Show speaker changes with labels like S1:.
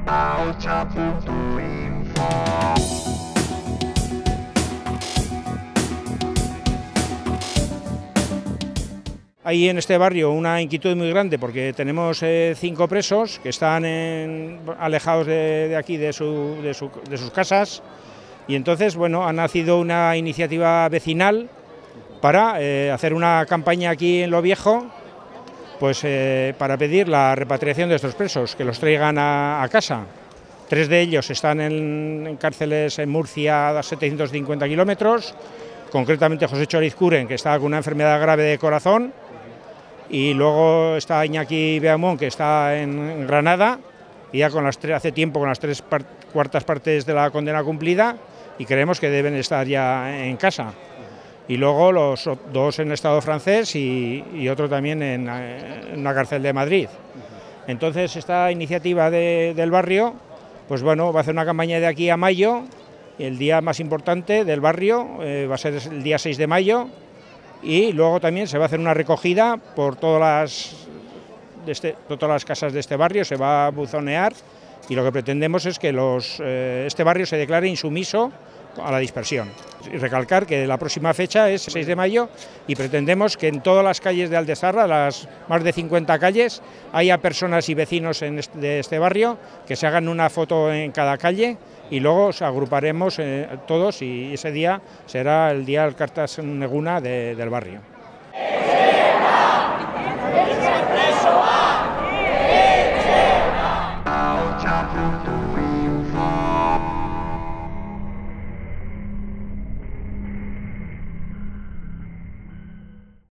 S1: Hay en este barrio una inquietud muy grande porque tenemos 5 presos que están alejados de aquí, de sus casas, y entonces, bueno, ha nacido una iniciativa vecinal para hacer una campaña aquí en Lo Viejo, pues para pedir la repatriación de estos presos, que los traigan a casa. 3 de ellos están en cárceles en Murcia a 750 kilómetros, concretamente José Chorizcuren, que está con una enfermedad grave de corazón, y luego está Iñaki Beamón, que está en Granada, y ya hace tiempo con las 3/4 partes de la condena cumplida, y creemos que deben estar ya en casa. Y luego los 2 en el Estado francés y otro también en una cárcel de Madrid. Entonces esta iniciativa del barrio, pues bueno, va a hacer una campaña de aquí a mayo. El día más importante del barrio va a ser el día 6 de mayo, y luego también se va a hacer una recogida por todas las casas de este barrio, se va a buzonear, y lo que pretendemos es que este barrio se declare insumiso a la dispersión. Y recalcar que la próxima fecha es el 6 de mayo y pretendemos que en todas las calles de Aldezarra, las más de 50 calles, haya personas y vecinos de este barrio que se hagan una foto en cada calle, y luego os agruparemos todos, y ese día será el día del Cartas Neguna del barrio.